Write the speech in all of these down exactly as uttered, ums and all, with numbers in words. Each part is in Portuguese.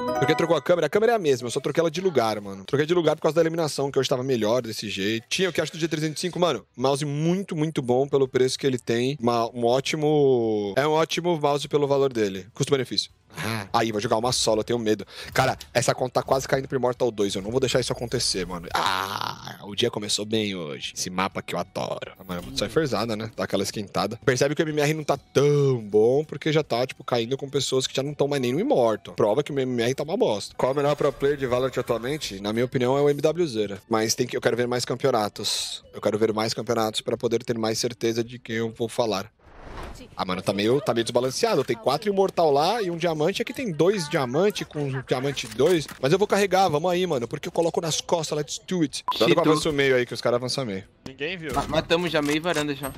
Porque trocou a câmera, a câmera é a mesma, eu só troquei ela de lugar, mano. Troquei de lugar por causa da eliminação, que hoje tava melhor desse jeito. Tinha o que acho do G trezentos e cinco, mano, mouse muito, muito bom pelo preço que ele tem. Uma, um ótimo... É um ótimo mouse pelo valor dele. Custo-benefício. Aí, vou jogar uma solo, eu tenho medo. Cara, essa conta tá quase caindo pro Immortal dois, eu não vou deixar isso acontecer, mano. Ah, o dia começou bem hoje. Esse mapa que eu adoro. Mano, é muito cypherzada, né? Dá aquela esquentada. Percebe que o M M R não tá tão bom, porque já tá, tipo, caindo com pessoas que já não estão mais nem no Immortal. Prova que o M M R tá uma bosta. Qual é o melhor pro player de Valorant atualmente? Na minha opinião, é o M W Zera. Mas tem que, eu quero ver mais campeonatos. Eu quero ver mais campeonatos pra poder ter mais certeza de quem eu vou falar. Ah, mano, tá meio, tá meio desbalanceado. Tem quatro imortal lá e um diamante. Aqui tem dois diamante com um diamante dois. Mas eu vou carregar, vamos aí, mano. Porque eu coloco nas costas, let's do it. Dá pra avançar o meio aí, que os caras avançam meio. Ninguém viu. Ma matamos já meio varanda já.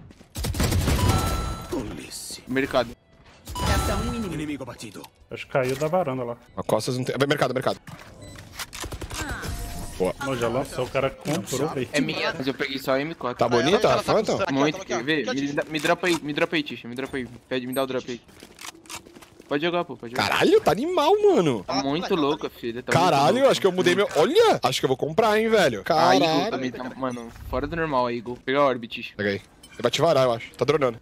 Mercado. Inimigo batido. Acho que caiu da varanda lá. A costas não tem... Mercado, mercado. Boa. Não, já lançou, o cara comprou, velho. É minha, mas eu peguei só a M quatro. Tá bonita a Phantom? Muito, quer ver? Me, me dropa aí, me dropa aí, Tisha, me dropa aí. Pede, me dá o drop aí. Pode jogar, pô, pode jogar. Caralho, tá animal, mano. Tá muito louca, filha. Tá Caralho, acho que eu mudei meu... Olha, acho que eu vou comprar, hein, velho. Ah, Eagle Caralho. também tá, mano, fora do normal a Eagle. Pega a Orb, Tisha. Peguei. Ele vai te varar, eu acho. Tá dronando.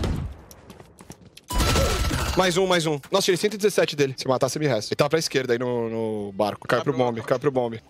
Mais um, mais um. Nossa, tirei cento e dezessete dele. Se matar, você me resta. Ele tava pra esquerda aí no, no barco. Caiu pro bombe, caiu pro bombe.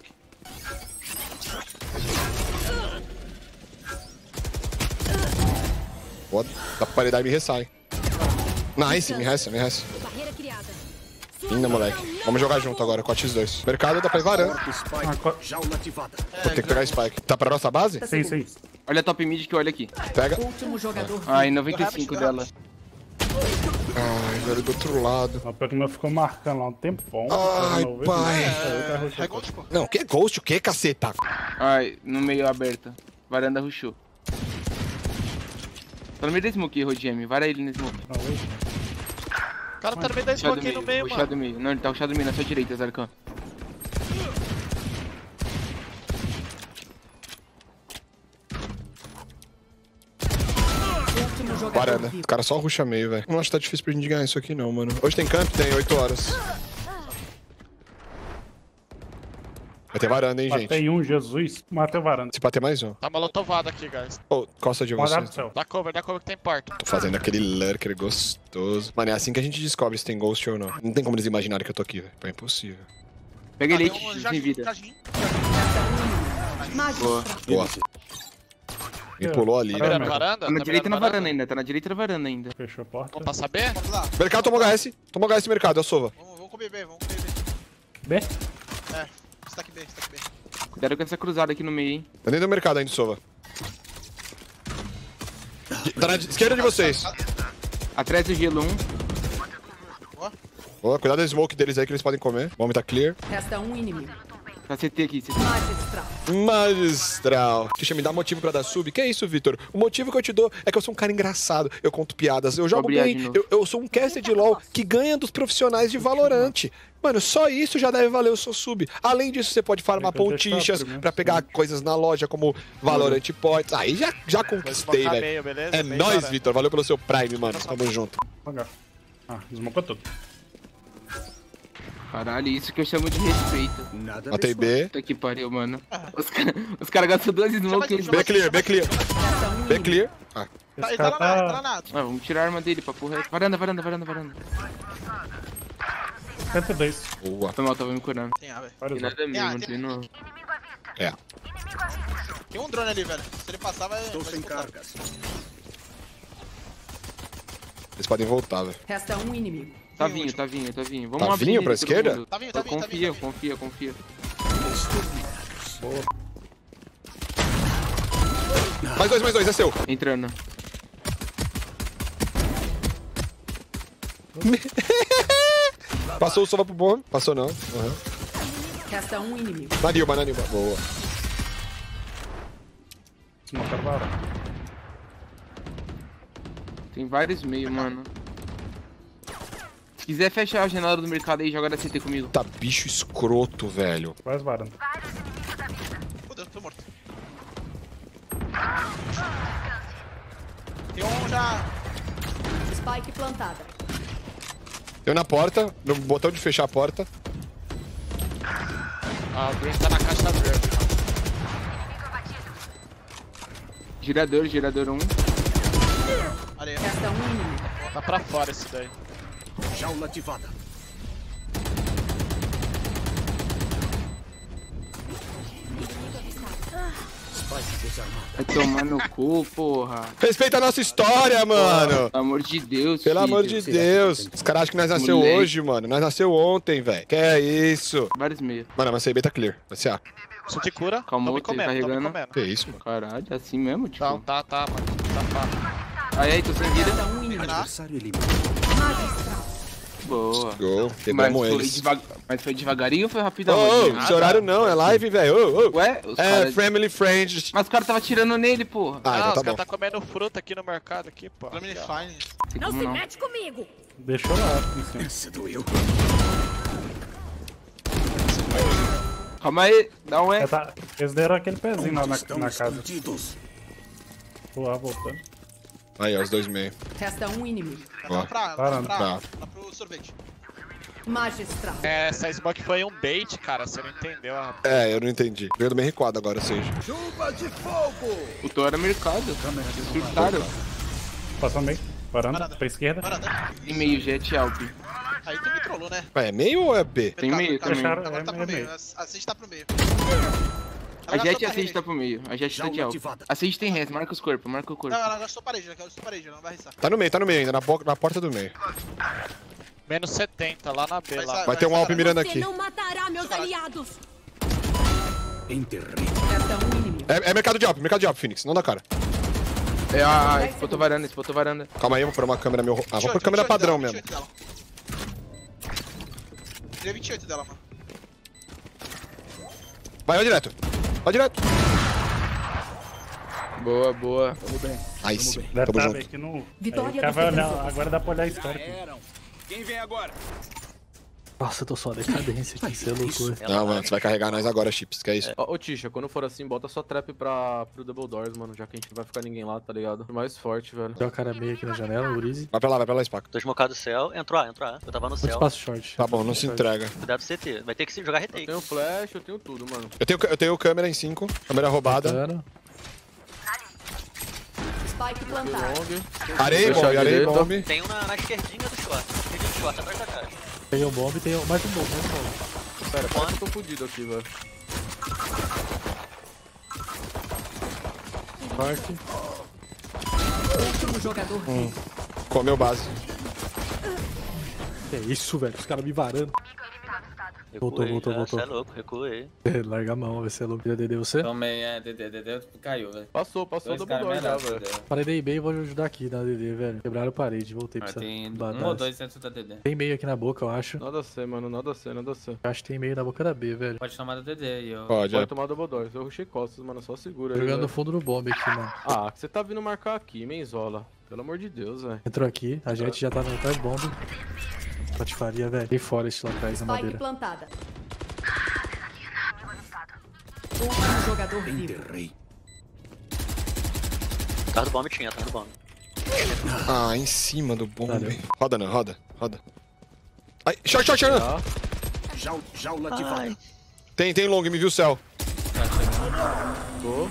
Boa. Dá pra paredar e me ressai. Nice, me resta, me resta. Linda, moleque. Vamos jogar junto agora com a X dois. Mercado dá pra ir varanda. Ah, co- Jaula ativada. Vou ter que pegar Spike. Tá pra nossa base? Sim, sim. Olha a top mid que olha aqui. Pega. Último jogador. Ai, noventa e cinco dela. Ai, velho, do outro lado. O pior que não ficou marcando lá um tempão. Ai, Eu não vi pai. nada. É ghost, pô. Não, que ghost? O que, caceta? Ai, no meio aberto. Varanda rushou. Tá no meio da smoke, Rodiem. Vara ele na smoke. Não, hoje. O cara tá no meio da Rushado smoke aí no meio, rushado mano. do meio. Não, ele tá rushado do meio na sua direita, Zarkan. Último jogador. Varanda. vivo. O cara só ruxa meio, velho. Não acho que tá difícil pra gente ganhar isso aqui, não, mano. Hoje tem camp? Tem, oito horas. Vai ter varanda, hein, gente? Matei um, Jesus. Matei o varanda. Se bater mais um. Tá malotovado aqui, guys. Ô, costa de Guardado você. do céu. Dá cover, dá cover que tem porta. Tô fazendo aquele lurker gostoso. Mano, é assim que a gente descobre se tem ghost ou não. Não tem como eles imaginarem que eu tô aqui, velho. É impossível. Pega ele, Ah, tem um sem jardim, vida. jardim. Boa. Boa. Me pulou ali, Varanda. velho. Mirando varanda? Tá na Tá direita e na mirando varanda ainda, tá na direita e na varanda ainda. Fechou a porta. Vamos passar B? Vamos lá. Mercado tomou H S. Tomou H S mercado, é o Sova. Vamos, vamos comer B, vamos comer B. B? É, stack B, stack B. Cuidado com essa cruzada aqui no meio, hein. Tá dentro do mercado ainda, Sova. Tá na esquerda de vocês. Atrás do gelo um. Boa, cuidado da smoke deles aí que eles podem comer. O homem tá clear. Resta um inimigo. Tá C T aqui, C T. Magistral. Magistral. Deixa me dar motivo pra dar sub. Que é isso, Vitor? O motivo que eu te dou é que eu sou um cara engraçado. Eu conto piadas. Eu jogo Obrigado de bem. novo. Eu, eu sou um caster de LoL que ganha dos profissionais de Valorant. Mano, só isso já deve valer o seu sub. Além disso, você pode farmar Tem que deixar pontichas primeiro, pra pegar coisas na loja, como Valorant Points. Aí já, já Vou conquistei, desmocar velho. meio, beleza? É Meio nóis, varanda. Vitor. Valeu pelo seu Prime, mano. Tamo junto. Pagar. Ah, desmocou tudo. Caralho, isso que eu chamo de respeito. Nada Matei B. Puta que pariu, mano. Os caras os cara gastam duas smokes. B clear, B clear. Resta um B inimigo. clear. Ah, Tá, Esse ele tá cara lá na, ele tá lá tá... na. Ah, vamos tirar a arma dele pra porra. Varanda, varanda, varanda, varanda. setenta e dois. boa. Foi mal, tava me curando. Tem A, velho. Tem Vários nada Ah, mesmo, tem- tem no... É. Tem um drone ali, velho. Se ele passar, vai. Estou vai sem disputar. cargas. Eles podem voltar, velho. Resta um inimigo. Tá Tem vindo, último. tá vindo, tá vindo. Vamos Tá abrir vindo ele, pra todo esquerda? mundo. Tá vindo, tá vindo, tá Confia, vindo. confia, confia. Mais dois, mais dois, é seu. Entrando. Passou o Sova pro bom. Passou não. Uhum. Resta um inimigo. Na Nilma, na Nilma. Boa. Desmocaram varanda. Tem vários meios, mano. Se quiser fechar a janela do mercado aí, joga da C T comigo. Tá bicho escroto, velho. Quase varanda. Fudeu, tô morto. Tem um já. Spike plantada. Eu na porta, no botão de fechar a porta. Ah, o Green tá na caixa verde. Girador, girador um. Ali. Resta um inimigo. Tá pra fora esse daí. Jaula ativada. Spike desarmada. Vai tomar no cu, porra. Respeita a nossa história, mano. Pelo amor de Deus, Pelo filho. amor de Deus. Os caras acham que nós nasceu Moleque. hoje, mano. Nós nasceu ontem, velho. Que é isso? Vários meios. Mano, mas C B tá clear. Vai ser A. Isso te cura. Calma, Tô me tô comendo, tô me carregando. comendo. Que isso, mano? Caralho, é assim mesmo, tipo. Não, tá, tá, mano. Tá fácil. Aí, aí, tô sem vida. Resta um inimigo. Adversário eliminado. Boa. Gol. Mas Quebramos foi, eles. devag... Mas foi devagarinho ou foi Ô, rapidão? ô, Mano? esse horário não, é live, velho. Ô, ô. Ué, os É, caras... family friends. Mas os caras tava tirando nele, porra. Ah, Ah, então os tá bom. caras tá comendo fruta aqui no mercado, aqui, pô. Flamini Aqui, ó. Fine. Tem Não como se não. mete comigo. Deixou lá em cima. Essa doeu. Calma aí, dá um É, E. tá. Eles deram aquele pezinho lá Onde na, estão na os casa. bandidos? Tô lá voltando. Aí, ó, os dois meio. Resta um inimigo. Ela Ó. tá pra, ela Parando. tá pra, Tá. lá pro sorvete. Magistral. É, essa smoke foi um bait, cara. Você não entendeu, rapaz. É, eu não entendi. Veio do meio recuado agora, seja. O Thor era mercado. Vocês surtaram. Passou meio. Varanda. Varanda. Pra esquerda. Varanda. E meio jet alp. Aí tu me trollou, né? É meio ou é B? Tem meio mercado. também. Fecharam, Agora é tá pro meio, meio. meio. A Sage tá pro meio. A Ela jet e gastou a Sage parede. tá pro meio. A jet tá de Jaula alp. ativada. A Sage tem res, marca os corpos, marca o corpo. Não, ela gastou parede, ela gastou parede, ela não vai arriscar. Tá no meio, tá no meio ainda, na, bo- na porta do meio. Menos setenta, lá na B, Vai lá. sair. Vai ter um Alp mirando Você aqui. não matará meus aliados. Enterrei. Resta um inimigo. É, é mercado de Alp, mercado de Alp, Phoenix. Não dá cara. É, ah, espotou varanda, espotou varanda. Calma aí, eu vou pôr uma câmera meu. Ah, vou pôr câmera padrão mesmo. Tirei vinte e oito dela, mano. Vai, vai direto. Vai direto. Boa, boa. Nice. Deve Tamo estar junto. aqui no. Vitória Aí o cara dos vai olhar, defensores. agora dá pra olhar a história. Quem vem agora? Nossa, eu tô só decadência aqui, você é loucura. Não, mano, você vai carregar nós agora, Chips, que é isso. Ô, ô, Tisha, quando for assim, bota só trap pra, pro Double Doors, mano, já que a gente não vai ficar ninguém lá, tá ligado? Mais forte, velho. Tem o cara meio aqui na janela, o Urize. Vai pra lá, vai pra lá, Spaco. Tô smocado do céu, entrou A, entrou A. Eu tava no Muito céu. espaço short. Tá bom, não se entrega. Cuidado do C T. Vai ter que se jogar Eu retake. tenho flash, eu tenho tudo, mano. Eu tenho, eu tenho câmera em cinco, câmera roubada. Botando. Spike plantado. Long. Areia e Fechar bomb, areia e direita. bomb. Tem um na, na esquerdinha do short. Esquerdinha do short, atrás da caixa. Tem um bomb, tem um... mais um bomb, mais um bomb. Pera, pera que eu tô fudido aqui, velho. Short. Último jogador vivo. Comeu base. Que isso, velho? Os caras me varando. Voltou, Recuei, voltou, já, voltou. cê é louco, recuei. Larga a mão, vai ser louco. D D, você? Tomei, é, D D, D D caiu, velho. Passou, passou o Dois Double caras Doors já, melhores, velho. Parei daí bem e vou ajudar aqui na D D, velho. Quebraram a parede, voltei pra Ah, essa tem badass. um ou dois dentro da D D. Tem meio aqui na boca, eu acho. Nada a ser, mano, nada a ser, nada a ser. Acho que tem meio na boca da B, velho. Pode tomar da D D e eu... Pode, Pode é. tomar Double Doors. Eu rushei costas, mano, só segura Tô aí, jogando no velho. fundo do bomb aqui, mano. Ah, que você tá vindo marcar aqui, Menzola. Pelo amor de Deus, velho. Entrou aqui, a gente já tá no atrás bomb. Patifaria, velho. Tem forest lá atrás na Spike madeira. plantada. Último jogador vivo. Enterrei. Atrás do bomb tinha, atrás do bomb. Ah, em cima do bomb. Valeu. Roda, não, roda, roda. Ai, short, short, short. Tá? Jaula, jaula ativada. Tem, tem long, me viu o céu. Tô.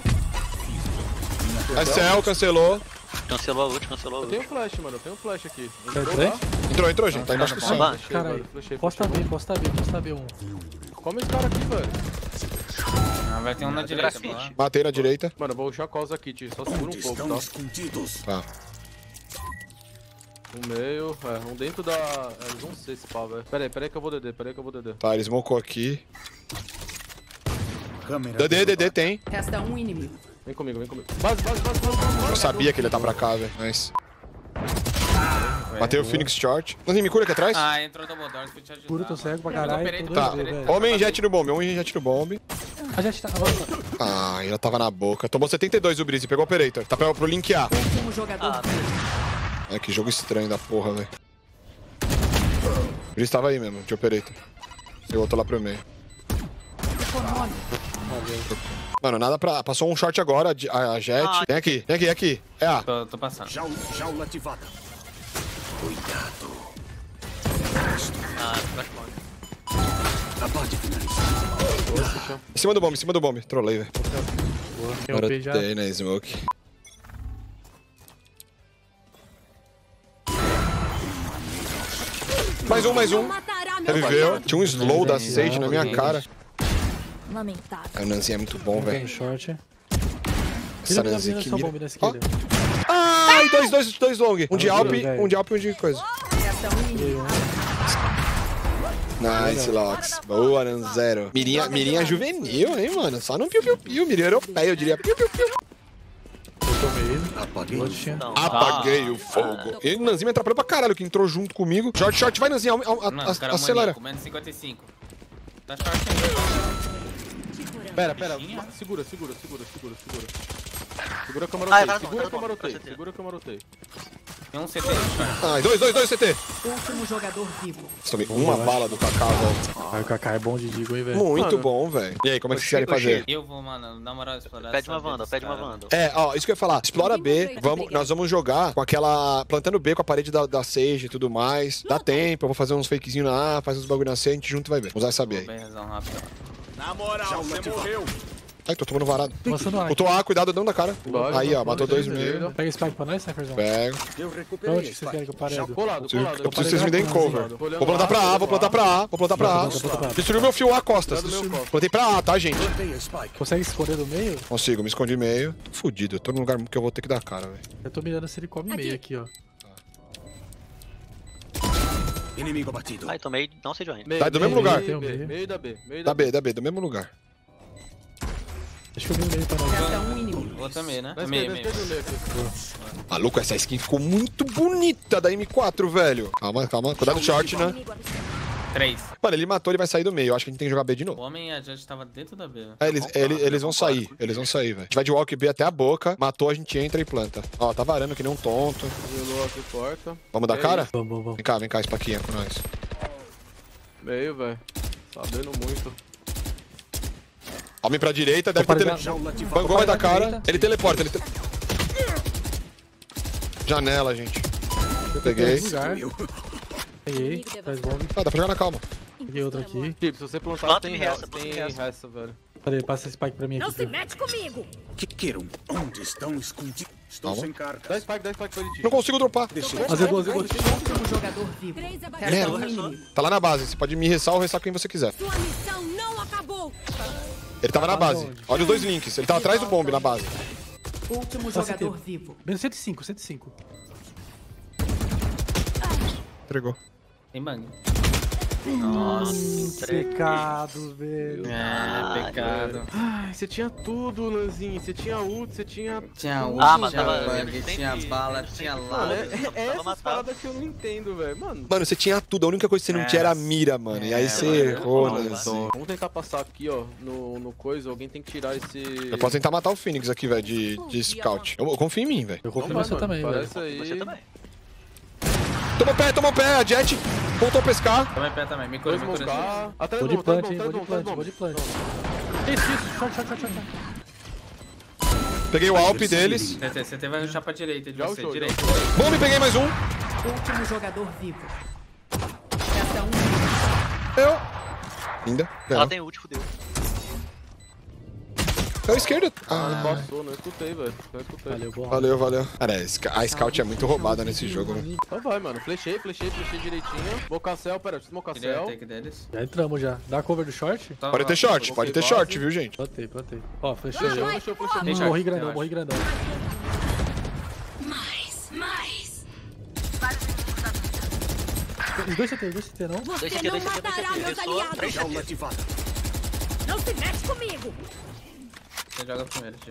É céu, cancelou. Cancelou a ult, cancelou a Eu ult. tenho flash, mano, eu tenho flash aqui. Tá Entrou entrando? lá? Entrou, entrou, gente. Tá embaixo do Bomba. céu. Bomba. Flashei, Caralho. velho, flashei, Costa flashei. B, costa B, costa B um. Come esse cara aqui, velho. Ah, vai ter um na direita, pô. grafite. Matei na direita. Mano, eu vou rushar calls aqui, tio. Só segura um Onde pouco, estão tá? escondidos? Tá. Um meio, é, um dentro da... É, eles vão ser esse pau, velho. Pera aí, pera aí que eu vou D D, pera aí que eu vou D D. Tá, ele smocou aqui. Câmera D D, D D tem. Resta um inimigo. Vem comigo, vem comigo. Base, base, base, base, base. Eu sabia que ele ia tá pra cá, velho. Nice. Matei o Phoenix short. Não tem me cura aqui atrás? Ah, entrou o Double Doors, fui te ajudar. Puro, tô mano. cego pra Eu tô caralho. perito, Tô Tá. dois D, velho. Homem jet no bomb, homem jet no bomb. A gente tá... Ah, ainda tava na boca. Tomou setenta e dois o Breeze, pegou o Operator. Tá pra, pro link A. Último jogador Ah, vivo. Ai, que jogo estranho da porra, velho. O Breeze tava aí mesmo, de Operator. Eu outro lá pro meio. Mano, nada pra... Passou um short agora, a, a jet. Ah. Vem aqui, vem aqui, vem aqui. É A. Tô, tô passando. Jaula, jaula ativada. Cuidado. Pode finalizar. Em cima do bomb, em cima do bomb. Trolei, velho. Tem o P já. Marotei na smoke. Mais um, mais um. Reviveu. Tinha um slow da Sage na minha cara. Lamentável. A Nanzinha é muito bom, Tem velho. short. Essa Vira, Nanzinha vira, que só mira. bomba na Ó. esquerda. Ai, dois, dois, dois long. Um de Alp, velho. um de Alp e um de coisa. Resta um inimigo. Nice, Lox. Boa, Nanzero. Mirinha, mirinha juvenil, hein, mano? Só no piu-piu-piu. Mirinha europeia, eu diria piu-piu-piu. Eu tomei ele. Apaguei. Outro tinha. Não. Apaguei o fogo. E o Nanzinho me atrapalhou pra caralho, que entrou junto comigo. Short, short, vai, Nanzinho. a- a- Mano, o cara é Acelera. maníaco, menos cinquenta e cinco. Tá short ainda. Pera, pera. Segura, segura, segura, segura, segura. Segura que eu Ai, marotei, vai, segura vai, que eu vai, marotei, vai, vai. segura que eu marotei. Tem um C T no short. Ai, dois, dois, dois, C T. Último jogador vivo. Tomei uma bala do Kaká, velho. Aí o Kaká é bom de digo, hein, velho. Muito Mano. bom, velho. E aí, como é que vocês querem fazer? Eu vou, mano, na moral, explorar Pede uma essa vida Wanda, dos pede uma caras. Wanda. É, ó, isso que eu ia falar. Explora B, vamos, nós vamos jogar com aquela. Plantando B com a parede da, da Sage e tudo mais. Dá tempo, eu vou fazer uns fakezinhos na A, faz uns bagulho na C, a gente junto e vai ver. Vamos usar essa B Vou aí. bem razão rápido. Na moral, você morreu. Ai, tô tomando varado. Nossa, não. Botou A, cuidado, dentro da cara. Vai, Aí, ó, matou dois no meio. Pega spike pra nós, Sniperzão. Pego. Eu Pra recuperei. onde que vocês querem que eu pare? Colado, colado. Eu preciso que vocês me deem cover. Olhando Vou plantar pra A, vou plantar pra A, vou plantar pra A. Planta, planta pra A. Destruiu meu fio A costas. Cuidado do meu copo. Plantei pra A, tá, gente? Plantei a Spike. Consegue esconder do meio? Consigo, me escondi meio. Tô fudido, eu tô num lugar que eu vou ter que dar cara, velho. Eu tô mirando se ele come meio aqui, ó. Inimigo abatido. Ai, tomei, não sei de onde. Meio, Tá do mesmo meio, lugar. Meio, Tem um meio, meio. meio da B, meio Da da B. B, da B, do mesmo lugar. Acho que eu vi um meio pra nós. Resta um inimigo. Vou também, né? Da Meio, esquerda, meio. esquerda, meio aqui. Maluco, essa skin ficou muito bonita da M quatro, velho. Calma, calma. Cuidado do short, né? Três. Mano, ele matou, ele vai sair do meio. Eu acho que a gente tem que jogar B de O novo. homem e a Judge tava dentro da B. É, eles, eles, eles vão sair, eles vão sair, velho. A gente vai de walk B até a boca, matou, a gente entra e planta. Ó, tá varando que nem um tonto. Gelou aqui, porta. Vamos dar É cara? Vamos, vamos, vamos. Vem cá, vem cá, espaquinha com nós. Meio, velho. Sabendo muito. Homem pra direita, deve ter tele... paredão. Jaula ativada. Bangou vai dar cara. direita. Ele teleporta, ele... Te... Janela, gente. Peguei. Lugar. Peguei. Faz bomb. Ah, dá pra jogar na calma. Peguei outro aqui. Tipo, se você plantar, Planta tem e resta, resta, planta tem e resta. resta, velho. Peraí, passa esse spike pra mim Não aqui. se Fio. mete comigo. Que queiram? Onde estão escondidos? Estou Calma. sem Dá carga. spike, dá spike pra ele, Não tio. consigo dropar. Deixa eu Azedou, azedou. Último jogador vivo. Resta Merda. um inimigo. Tá lá na base, você pode me ressar ou ressar quem você quiser. Sua missão não acabou. Ele tava na base. Olha os dois links. Ele tava atrás do bomb na base. Último Só jogador C T. vivo. Menos cento e cinco, cento e cinco. Entregou. Tem bang. Nossa, entrega. Pecado, velho. É, pecado. Ai, você tinha tudo, Lanzinho. Você tinha ult, você tinha... Tinha ult, Ah, mas tinha tava- bang, ele tinha sempre- bala, ele tinha sempre- Mano, lava. é, Só é precisava essas matar. paradas que eu não entendo, velho. Mano, Mano, você tinha tudo. A única coisa que você não É. tinha era a mira, mano. E aí É, você mano. errou, Não, né? não. vamos tentar passar aqui, ó, no, no coisa. Alguém tem que tirar esse... Eu posso tentar matar o Phoenix aqui, velho, de, de scout. Eu, eu confio em mim, velho. Eu confio Não em você vai, também, mano. velho. Parece aí. Você também. Tomou pé, tomou pé. A Jet voltou a pescar. Toma pé também, me cura, Dois me cura. montar. Atrás Vou do de bom, atrás plant, do hein? bom, Vou de atrás do plant, bom, vou de atrás do plant. bom. Isso, isso. Short, short, short, short. Peguei o Alp deles. C T, C T vai rushar pra direita de Já você, puxou, já direita. Bomb, peguei mais um. Último jogador vivo. Resta um inimigo. Eu. Ainda. Ela Não. tem ult, fudeu. Caiu à esquerda. Ah, Ah, não passou, não escutei, velho. Não escutei. Valeu, bom. valeu, valeu. Cara, a sc- a scout é muito roubada nesse jogo, né? Então vai, mano. Flechei, flechei, flechei direitinho. Mocacel, pera, Queria mocacel. take deles. Já entramos já. Dá cover do short? Toma, Pode ter short, pode ter base. short, viu, gente? Plantei, plantei. Ó, flechei. Flechou, flechou, flechou. Tem Hum, short, morri tem grandão, short. morri grandão. Mais, mais. Os dois C T, os dois C T, não? Dois Você C T, não dois C T, dois C matará T. meus Pessoa, aliados. três C T. Jaula ativada. Não se mete comigo. Você joga primeiro, tio.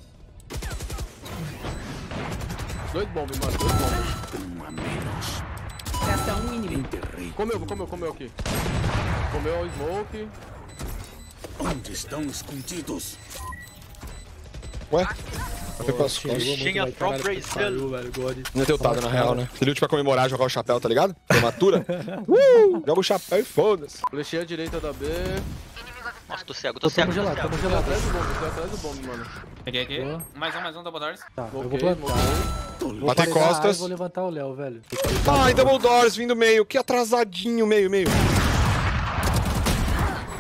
Dois bombes, mano. Dois bombes. Um a menos. Resta um inimigo. Enterrei. Comeu, comeu, comeu aqui. Comeu o smoke. Onde estão escondidos? Ué? Foi pras Chegou costas. muito, Tinha velho. from Caralho, Brazil. pariu, velho, God. Não é tiltado, na real, né? Ele pra comemorar, jogar o chapéu, tá ligado? Formatura. uh! Joga o chapéu e foda-se. Flechei a direita da B. Nossa, tô cego, tô Tô cego, tamo tô gelado, cego. tamo Fui gelado. atrás do bombe, fui atrás do bombe, mano. Peguei aqui. Boa. Mais um, mais um, double doors. Tá, eu vou Smokei, plantar. smokei. Vou Matei paregar a costas. e vou levantar o Léo, velho. Ai, double doors vindo meio. Que atrasadinho, meio, meio.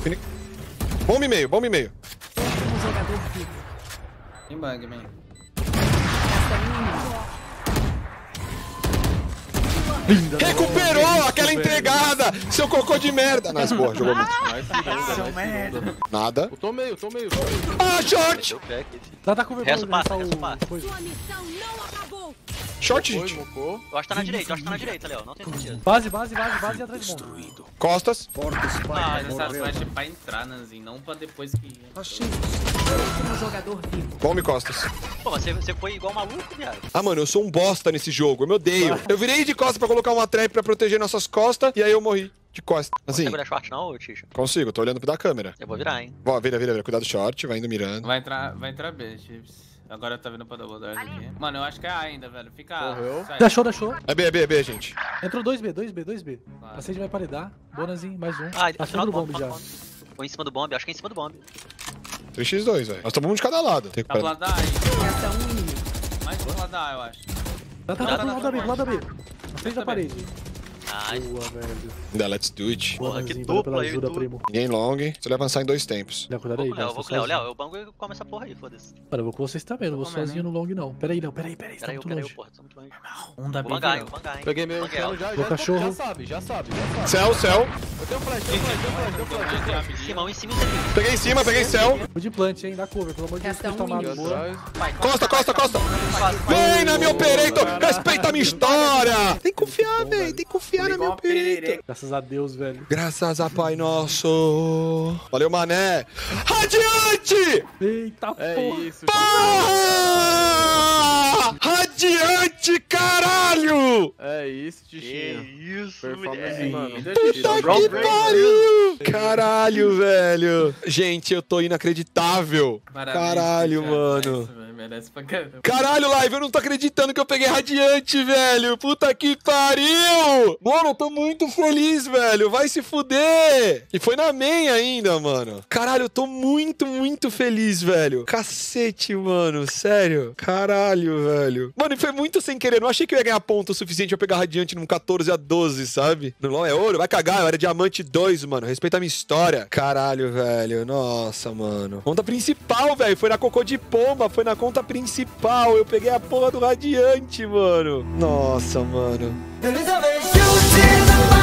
Bomba e meio, bomba e meio. Último jogador vivo. Tem bug, man. Resta um inimigo. Recuperou aquela entregada! Seu cocô de merda! Nice, boa, jogou muito. Seu merda. Nada. Eu tô meio, tô meio, tô meio. Ah, short! Dá, dá cover pra Resto ele, passa, lançar resto o- passa. coisa. Sua missão não acabou. Short, Foi, gente. mocou. Eu acho que tá na direita, eu acho que tá na direita, Léo. Não tem sentido. Base, base, base, base e atrás de bomba. Destruído. Costas. Ah, essa flash é pra entrar, Nanzinho, não pra depois que... Último jogador vivo. Bomba e costas. Pô, mas você, você foi igual maluco, viado. Ah, mano, eu sou um bosta nesse jogo. Eu me odeio. Eu virei de costas pra colocar uma trap pra proteger nossas costas e aí eu morri de costas. Assim, Segura short não, ô Tisha? consigo. Tô olhando da câmera. Eu vou virar, hein. Ó, vira, vira, vira. Cuidado do short. Vai indo mirando. Vai entrar, vai entrar B, Chips. Agora tá vindo pra Double Doors aqui. Mano, eu acho que é A ainda, velho. Fica A. Morreu. Sai. Deixou, deixou. É B, é B, é B, gente. Entrou dois B, dois B, dois B. Vai. A Sage vai paredar. Bonazinho, mais um. Ah, Tá final do do bomb, bomb já. final do bomb. Ou em cima do bomb, acho que é em cima do bomb. três por dois, velho. Nós tomamos um de cada lado. Tem que Tá pro lado da A, hein. Resta um inimigo. Mais pro lado da A, eu acho. Tá, tá, tá, pro lado da B, pro lado da B. Na frente da parede. Nice. Boa, velho. Ainda, let's do it. Porra, que Bonazinho, valeu dupla pela aí, ajuda, dupla. primo. Ninguém long. Você vai avançar em dois tempos. Léo, cuidado Vou aí, com o Léo, Léo. vou tô com o Léo. sozinho. Léo, eu bango e come essa porra aí, foda-se. Mano, eu vou com vocês também, não vou Tô comendo, sozinho no long, não. Pera aí, Léo, pera aí, pera aí, você tá Pera aí, eu muito quero eu, longe. porra, tô muito longe. Um da Vou B, bangar, hein, velho. vou bangar, hein. Peguei meio Banguei cano alto. já, Ô, já, cachorro. já sabe, já sabe, já sabe. Céu, céu. Eu tenho flash, tenho flash, tenho flash, tenho flash. Em cima, um em cima e um em cima. Peguei em cima, peguei céu. Vou de plant, hein, dá cover, pelo amor de Deus, Resta que tá um uma inimigo. boa. Atrás. Costa, costa, costa. Vem na minha operator. Respeita a minha história. Tem que confiar, velho. Tem que confiar na minha operator. Graças a Deus, velho. Graças a Pai Nosso. Valeu, mané. Radiante! Eita É porra. isso, Ah! Radiante, caralho! é isso, Tichinho. isso, Performance, mano. Puta que pariu! Caralho, velho. Gente, eu tô inacreditável. Parabéns, Caralho, Thiago. mano. Nice, velho. Merece pra caramba. Caralho, Live, eu não tô acreditando que eu peguei Radiante, velho. Puta que pariu! Mano, eu tô muito feliz, velho. Vai se fuder. E foi na main ainda, mano. Caralho, eu tô muito, muito feliz, velho. Cacete, mano. Sério. Caralho, velho. Mano, e foi muito sem querer. Não achei que eu ia ganhar ponto o suficiente pra pegar Radiante num quatorze a doze, sabe? No LoL é ouro, vai cagar. Eu era Diamante dois, mano. Respeita a minha história. Caralho, velho. Nossa, mano. Conta principal, velho. Foi na cocô de pomba. Foi na conta principal. Eu peguei a porra do Radiante, mano. Nossa, mano. Elizabeth, you